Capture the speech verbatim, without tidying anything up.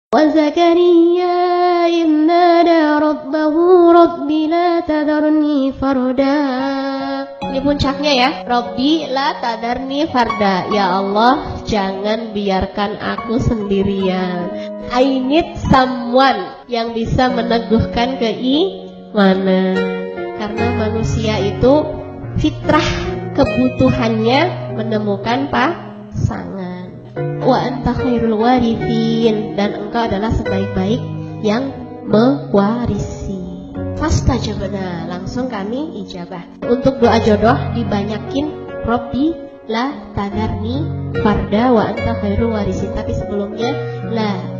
وزكريا إذ نادى ربه رب لا تذرني فردا. Ini puncaknya ya, Rabbi la tadarni farda. Ya Allah, jangan biarkan aku sendirian. I need someone yang bisa meneguhkan keimanan. Karena manusia itu fitrah kebutuhannya menemukan pasangan. Wa anta khairul warithin, dan engkau adalah sebaik-baik yang mewarisi. Fastajabna, langsung kami ijabah. Untuk doa jodoh dibanyakin Rabbi la tadarni farda wa anta khairul warithin. Tapi sebelumnya la